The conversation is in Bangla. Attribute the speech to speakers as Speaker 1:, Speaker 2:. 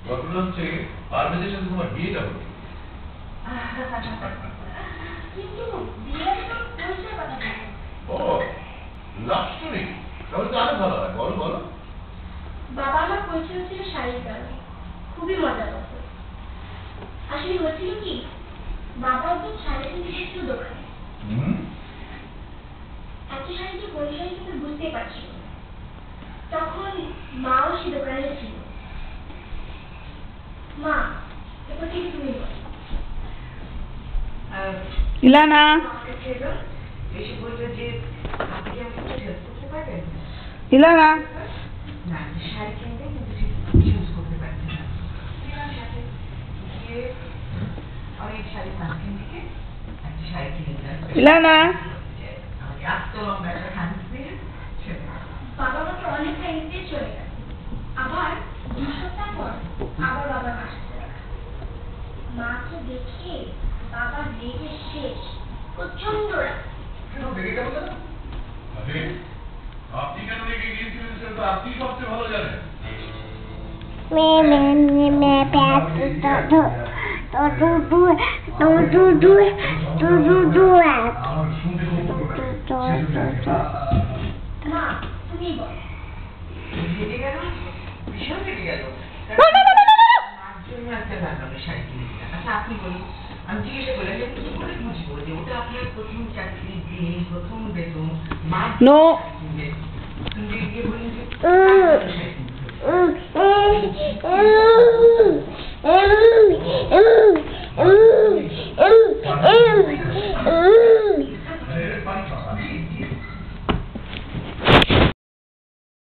Speaker 1: ঘটনা হচ্ছে পারভেজের সাথে তোমার বিয়েটা হলো।
Speaker 2: কিন্তু বিয়ের তো পরিচয় কথা বলতে।
Speaker 1: ও লাভ স্টোরি, তাহলে তো আরো ভালো হয়। বলো বলো।
Speaker 2: বাবা আমার পরিচয় হচ্ছিল শাড়ির কারণে, খুবই মজা করতো। আসলে হচ্ছিল কি, বাবা একদিন শাড়ি কিনতে গেছিল দোকানে। এত শাড়িকে কোন শাড়ি কিনতে বুঝতে পারছিল না। তখন মাও সে দোকানে ছিল। মা, এবার থেকে তুমি বলো।
Speaker 3: ইলানা,
Speaker 4: এসে বললো যে আপনি কি আমাকে একটু হেল্প করতে পারবেন?
Speaker 3: ইলানা,
Speaker 4: না, শাড়ি কিনতে কিন্তু চুজ করতে পারছি না। গেলাম সাথে গিয়ে আমি শাড়ির মাঝখান থেকে একটা শাড়ি কিনে দিলাম।
Speaker 3: ইলানা,
Speaker 4: আমাকে এত লম্বা একটা খানিক দিয়ে
Speaker 2: বাবা আমাকে অনেক টাইম দিয়ে চলে গেল। আবার 2 সপ্তাহ পর আবার বাবার বাসাতে দেখা। মাকে দেখে বাবা রেগে শেষ, প্রচন্ড রাগ।
Speaker 1: কেন রেগে গেল কেন? আরে আপনি কেন রেগে গিয়েছিলেন সেটা তো আপনি সবচেয়ে ভালো জানেন। আমার শুনতে খুব ভালো লাগে।
Speaker 2: মা, তুমি বলো।
Speaker 4: রেগে গেল, ভীষণ রেগে গেল। মার জন্য একটা লাগানো শাড়ি কিনে দিলাম। আচ্ছা আপনি বলুন, আমি জিজ্ঞেস করলাম যে কি করে বুঝবো যে ওটা আপনার প্রথম চাকরির দিন, প্রথম বেতন, মা
Speaker 3: নো।
Speaker 4: কিনবে? তুমি গিয়ে বললেন